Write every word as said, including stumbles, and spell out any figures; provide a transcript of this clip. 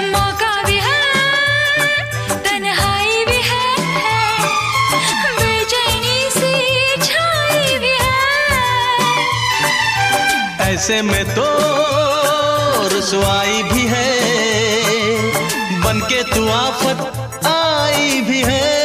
मौका भी है, तन्हाई भी है, बेचैनी सी छाई भी है। ऐसे में तो रुसवाई भी है, बनके तू आफत आई भी है।